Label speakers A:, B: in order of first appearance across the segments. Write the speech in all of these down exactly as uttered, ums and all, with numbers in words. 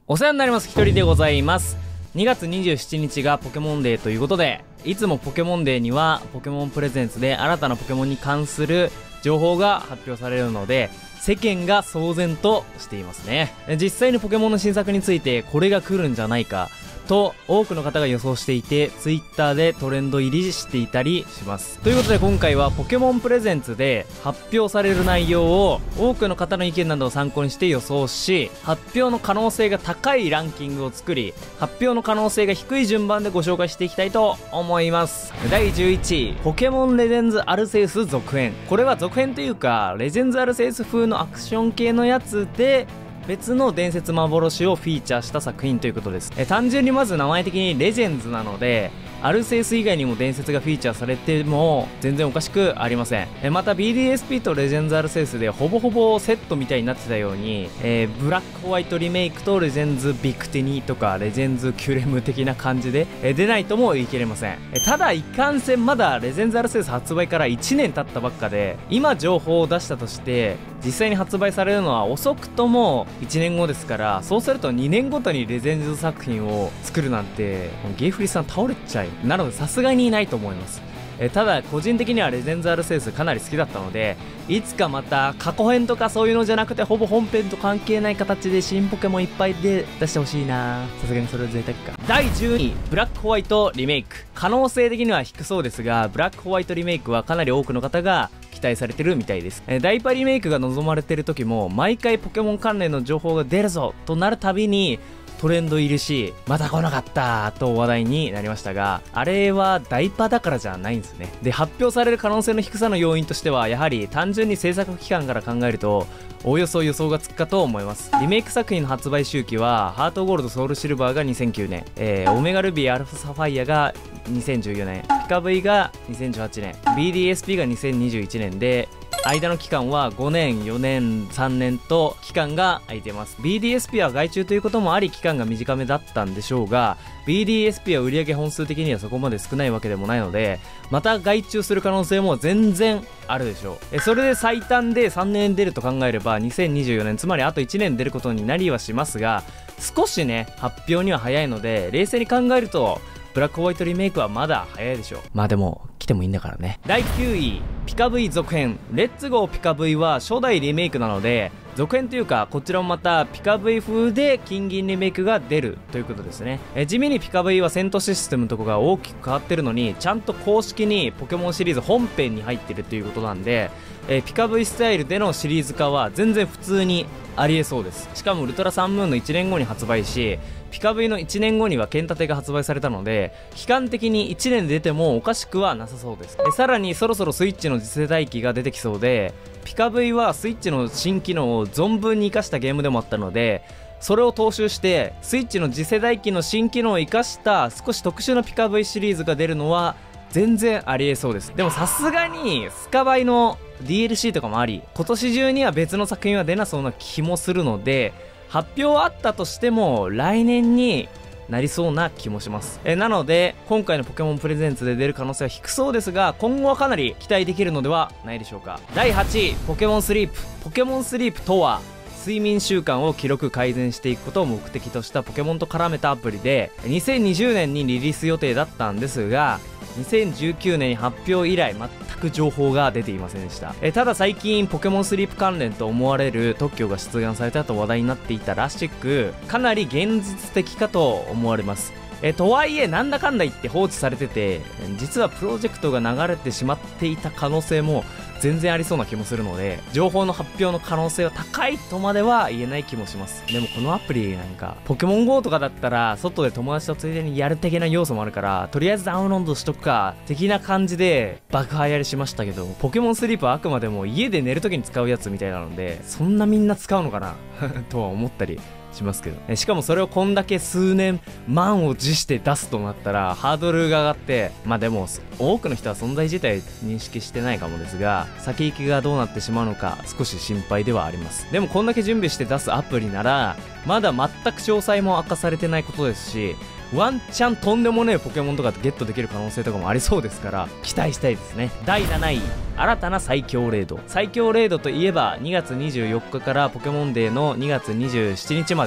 A: お世話になります。ひとりでございます。にがつにじゅうしちにちがポケモンデーということで、いつもポケモンデーにはポケモンプレゼンツで新たなポケモンに関する情報が発表されるので、世間が騒然としていますね。実際にポケモンの新作についてこれが来るんじゃないかと多くの方が予想していて、ツイッターでトレンド入りしていたりします。ということで今回はポケモンプレゼンツで発表される内容を多くの方の意見などを参考にして予想し、発表の可能性が高いランキングを作り、発表の可能性が低い順番でご紹介していきたいと思います。だいじゅういちい、ポケモンレジェンズアルセウス続編。これは続編というかレジェンズアルセウス風のアクション系のやつで別の伝説幻をフィーチャーした作品ということです。え単純にまず名前的にレジェンズなので、アルセウス以外にも伝説がフィーチャーされても全然おかしくありません。えまた ビーディーエスピー とレジェンズアルセウスでほぼほぼセットみたいになってたように、えー、ブラックホワイトリメイクとレジェンズビクテニとかレジェンズキュレム的な感じで、え出ないとも言い切れません。えただいかんせんまだレジェンズアルセウス発売からいちねん経ったばっかで、今情報を出したとして実際に発売されるのは遅くともいちねんごですから、そうするとにねんごとにレジェンズ作品を作るなんてゲイフリさん倒れちゃい、なのでさすがにいないと思います。えただ個人的にはレジェンズアルセウスかなり好きだったので、いつかまた過去編とかそういうのじゃなくてほぼ本編と関係ない形で新ポケモンいっぱいで出してほしいな。さすがにそれは贅沢か。だいじゅうにい、ブラックホワイトリメイク。可能性的には低そうですが、ブラックホワイトリメイクはかなり多くの方が期待されてるみたいです。えダイパリメイクが望まれてる時も毎回ポケモン関連の情報が出るぞとなるたびにトレンド入りし、また来なかったと話題になりましたが、あれはダイパだからじゃないんですね。で、発表される可能性の低さの要因としては、やはり単純に制作期間から考えるとおおよそ予想がつくかと思います。リメイク作品の発売周期はハートゴールドソウルシルバーがにせんきゅうねん、えー、オメガルビーアルファサファイアがにせんじゅうよねん、ピカ ブイ がにせんじゅうはちねん、 ビーディーエスピー がにせんにじゅういちねんで、間の期間はごねん、よねん、さんねんと期間が空いています。 ビーディーエスピー は外注ということもあり期間が短めだったんでしょうが、 ビーディーエスピー は売上本数的にはそこまで少ないわけでもないので、また外注する可能性も全然あるでしょう。えそれで最短でさんねん出ると考えればにせんにじゅうよねん、つまりあといちねん出ることになりはしますが、少しね発表には早いので、冷静に考えるとブラックホワイトリメイクはまだ早いでしょう。まあでも来てもいいんだからね。だいきゅうい、ピカ ブイ 続編。レッツゴーピカ ブイ は初代リメイクなので、続編というかこちらもまたピカ ブイ 風で金銀リメイクが出るということですね。え地味にピカ ブイ は戦闘システムとかが大きく変わってるのに、ちゃんと公式にポケモンシリーズ本編に入ってるということなんで、えピカ ブイ スタイルでのシリーズ化は全然普通にありえそうです。しかもウルトラサンムーンのいちねんごに発売し、ピカ ブイ のいちねんごには剣立てが発売されたので、期間的にいちねん出てもおかしくはなさそうです。でさらにそろそろスイッチの次世代機が出てきそうで、ピカ ブイ はスイッチの新機能を存分に生かしたゲームでもあったので、それを踏襲してスイッチの次世代機の新機能を生かした少し特殊なピカ ブイ シリーズが出るのは全然ありえそうです。でもさすがにスカバイの ディーエルシー とかもあり、今年中には別の作品は出なそうな気もするので、発表はあったとしても来年になりそうな気もします。えなので今回のポケモンプレゼンツで出る可能性は低そうですが、今後はかなり期待できるのではないでしょうか。だいはちい、ポケモンスリープ。ポケモンスリープとは睡眠習慣を記録改善していくことを目的としたポケモンと絡めたアプリで、にせんにじゅうねんにリリース予定だったんですが、にせんじゅうきゅうねんに発表以来全く情報が出ていませんでした。えただ最近ポケモンスリープ関連と思われる特許が出願されたと話題になっていたらしく、かなり現実的かと思われます。えとはいえなんだかんだ言って放置されてて、実はプロジェクトが流れてしまっていた可能性も全然ありそうな気もするので、情報の発表の可能性は高いとまでは言えない気もします。でもこのアプリなんかポケモン ゴー とかだったら外で友達とついでにやる的な要素もあるから、とりあえずダウンロードしとくか的な感じで爆破やりしましたけど、ポケモンスリープはあくまでも家で寝るときに使うやつみたいなので、そんなみんな使うのかなとは思ったりしますけど、しかもそれをこんだけ数年満を持して出すとなったらハードルが上がって、まあでも多くの人は存在自体認識してないかもですが、先行きがどうなってしまうのか少し心配ではあります。でもこんだけ準備して出すアプリならまだ全く詳細も明かされてないことですし、ワンチャンとんでもねえポケモンとかゲットできる可能性とかもありそうですから、期待したいですね。だいなない、新たな最強レード。最強レードといえばにがつにじゅうよっかからポケモンデーのにがつにじゅうしちにちまで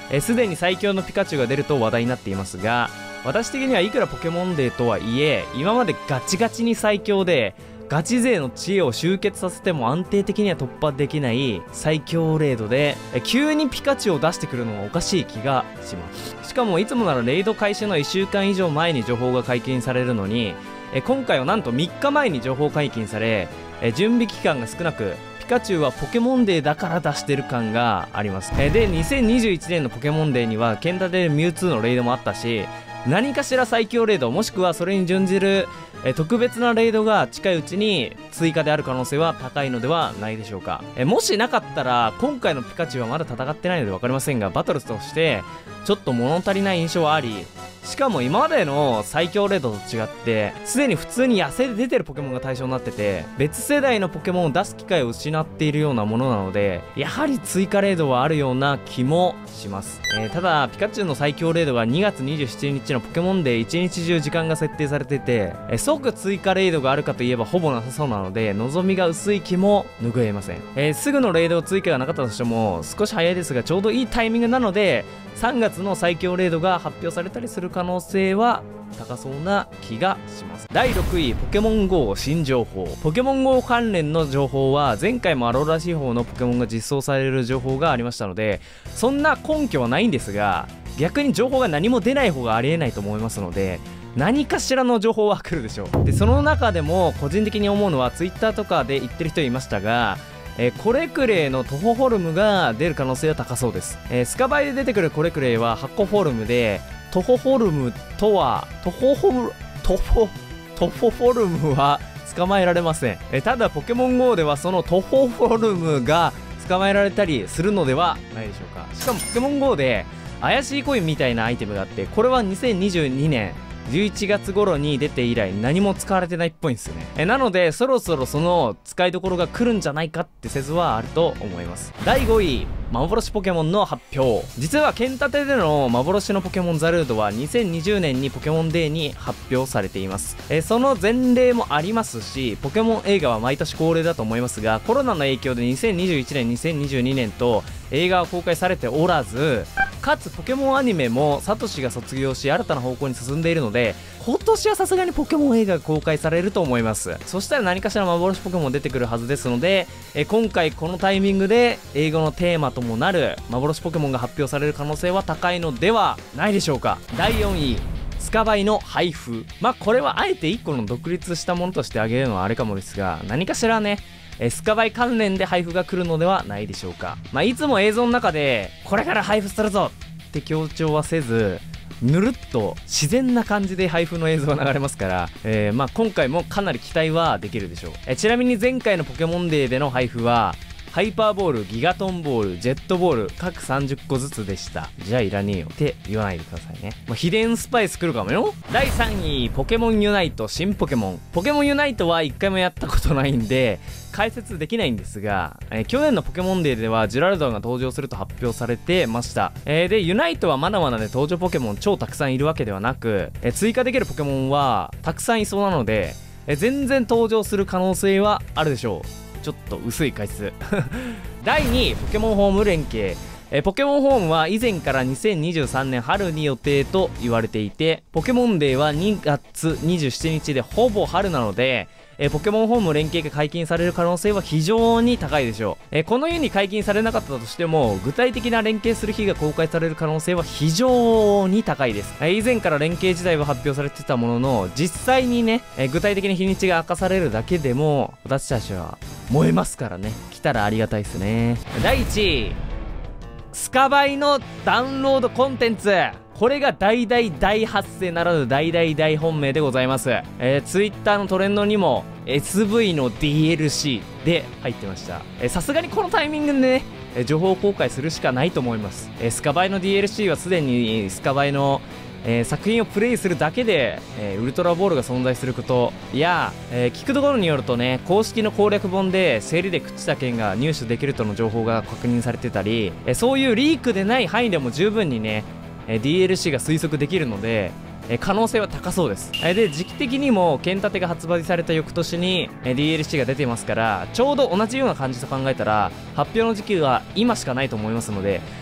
A: すでに最強のピカチュウが出ると話題になっていますが、私的にはいくらポケモンデーとはいえ、今までガチガチに最強でガチ勢の知恵を集結させても安定的には突破できない最強レイドで、急にピカチュウを出してくるのはおかしい気がします。しかもいつもならレイド開始のいっしゅうかん以上前に情報が解禁されるのに、今回はなんとみっかまえに情報解禁され、準備期間が少なく、ピカチュウはポケモンデーだから出してる感があります。で、にせんにじゅういちねんのポケモンデーには剣立てでミュウツーのレイドもあったし、何かしら最強レイドもしくはそれに準じるえ特別なレイドが近いうちに追加である可能性は高いのではないでしょうか。えもしなかったら今回のピカチュウはまだ戦ってないので分かりませんが、バトルとしてちょっと物足りない印象はあり、しかも今までの最強レイドと違ってすでに普通に野生で出てるポケモンが対象になってて、別世代のポケモンを出す機会を失っているようなものなので、やはり追加レイドはあるような気もします。えー、ただピカチュウの最強レイドがにがつにじゅうしちにちのポケモンデー一日中時間が設定されていて、えー、即追加レイドがあるかといえばほぼなさそうなので、望みが薄い気も拭えません。えー、すぐのレイド追加がなかったとしても少し早いですがちょうどいいタイミングなので、さんがつの最強レイドが発表されたりする可能性は高そうな気がします。だいろくい、ポケモン ゴー 新情報。ポケモン ゴー 関連の情報は前回もアローラ司法のポケモンが実装される情報がありましたので、そんな根拠はないんですが、逆に情報が何も出ない方がありえないと思いますので、何かしらの情報は来るでしょう。でその中でも個人的に思うのは ツイッター とかで言ってる人いましたが、えー、コレクレイのトホフォルムが出る可能性は高そうです。えー、スカバイで出てくるコレクレイは箱フォルムで、トホフォルムとはトホフォルトフォトホフォルムは捕まえられません。えー、ただポケモン ゴー ではそのトホフォルムが捕まえられたりするのではないでしょうか。しかもポケモン ゴー で怪しいコインみたいなアイテムがあって、これはにせんにじゅうにねんじゅういちがつ頃に出て以来何も使われてないっぽいんですよね。えなのでそろそろその使いどころが来るんじゃないかって説はあると思います。だいごい、幻ポケモンの発表。実は剣立てでの幻のポケモンザルードはにせんにじゅうねんにポケモンデーに発表されています。えその前例もありますし、ポケモン映画は毎年恒例だと思いますが、コロナの影響でにせんにじゅういちねんにせんにじゅうにねんと映画は公開されておらず、かつポケモンアニメもサトシが卒業し新たな方向に進んでいるので、今年はさすがにポケモン映画が公開されると思います。そしたら何かしら幻ポケモン出てくるはずですので、え今回このタイミングで映画のテーマともなる幻ポケモンが発表される可能性は高いのではないでしょうか。だいよんい、スカバイの配布。まあこれはあえていっこの独立したものとしてあげるのはあれかもですが、何かしらねえスカバイ関連で配布が来るのではないでしょうか。まあいつも映像の中でこれから配布するぞって強調はせず、ぬるっと自然な感じで配布の映像が流れますから、えー、まあ今回もかなり期待はできるでしょう。えちなみに前回のポケモンデーでの配布はハイパーボール、ギガトンボール、ジェットボール各さんじゅっこずつでした。じゃあいらねえよって言わないでくださいね。まあ、秘伝スパイス来るかもよ。だいさんい、ポケモンユナイト新ポケモン。ポケモンユナイトはいっかいもやったことないんで解説できないんですが、えー、去年のポケモンデーではジュラルドンが登場すると発表されてました。えー、でユナイトはまだまだね登場ポケモン超たくさんいるわけではなく、えー、追加できるポケモンはたくさんいそうなので、えー、全然登場する可能性はあるでしょう。ちょっと薄い解説だいにい、ポケモンホーム連携。えポケモンホームは以前からにせんにじゅうさんねん春に予定と言われていて、ポケモンデーはにがつにじゅうしちにちでほぼ春なので、えポケモンホーム連携が解禁される可能性は非常に高いでしょう。えこのように解禁されなかったとしても、具体的な連携する日が公開される可能性は非常に高いです。え以前から連携自体は発表されてたものの、実際にね、え具体的な日にちが明かされるだけでも私たちは燃えますからね。来たらありがたいですね。だいいちい、スカバイのダウンロードコンテンツ。これが大大大発生ならぬ大大大本命でございます。えー、ツイッターのトレンドにも エスブイ の ディーエルシー で入ってました。さすがにこのタイミングでね、えー、情報公開するしかないと思います。えー、スカバイの ディーエルシー はすでにスカバイのえー、作品をプレイするだけで、えー、ウルトラボールが存在することや、えー、聞くところによるとね、公式の攻略本で整理で朽ちた剣が入手できるとの情報が確認されてたり、えー、そういうリークでない範囲でも十分にね、えー、ディーエルシー が推測できるので、えー、可能性は高そうです。えー、で時期的にも剣立てが発売された翌年に、えー、ディーエルシー が出てますから、ちょうど同じような感じと考えたら発表の時期は今しかないと思いますので、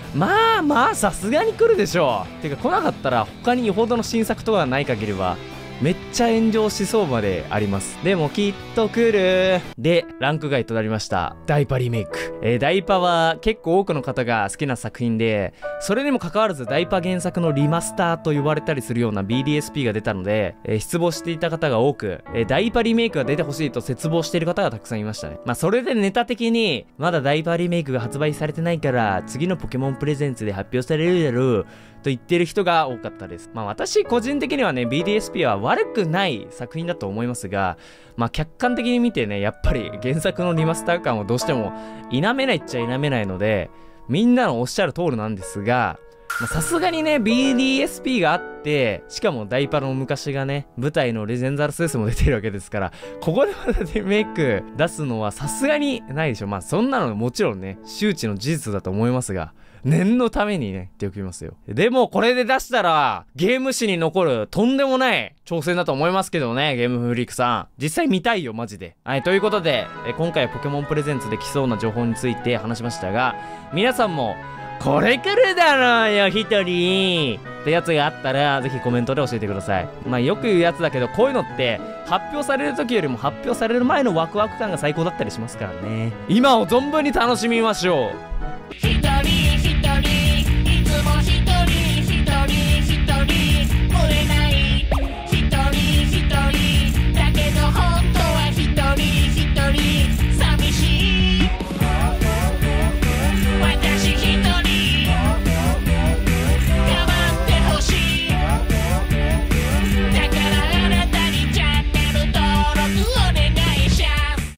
A: まあまあさすがに来るでしょう。てか来なかったら他によほどの新作とかがない限りはめっちゃ炎上しそうまであります。でもきっと来る。で、ランク外となりました。ダイパリメイク。えー、ダイパは結構多くの方が好きな作品で、それにもかかわらずダイパ原作のリマスターと呼ばれたりするような ビーディーエスピー が出たので、えー、失望していた方が多く、えー、ダイパリメイクが出てほしいと絶望している方がたくさんいましたね。まあそれでネタ的に、まだダイパリメイクが発売されてないから、次のポケモンプレゼンツで発表されるだろう、と言ってる人が多かったです。まあ私個人的にはね、ビーディーエスピー は悪くない作品だと思いますが、まあ客観的に見てね、やっぱり原作のリマスター感をどうしても否めないっちゃ否めないので、みんなのおっしゃる通りなんですが、さすがにね、ビーディーエスピー があって、しかもダイパの昔がね、舞台のレジェンドアルスエスも出てるわけですから、ここでまたリメイク出すのはさすがにないでしょ。まあそんなのもちろんね、周知の事実だと思いますが、念のためにね、言っておきますよ。でもこれで出したら、ゲーム史に残るとんでもない挑戦だと思いますけどね、ゲームフリークさん。実際見たいよ、マジで。はい、ということで、え今回はポケモンプレゼンツで来そうな情報について話しましたが、皆さんも、これ来るだろうよ、一人ってやつがあったら、ぜひコメントで教えてください。まあよく言うやつだけど、こういうのって、発表される時よりも発表される前のワクワク感が最高だったりしますからね。今を存分に楽しみましょう。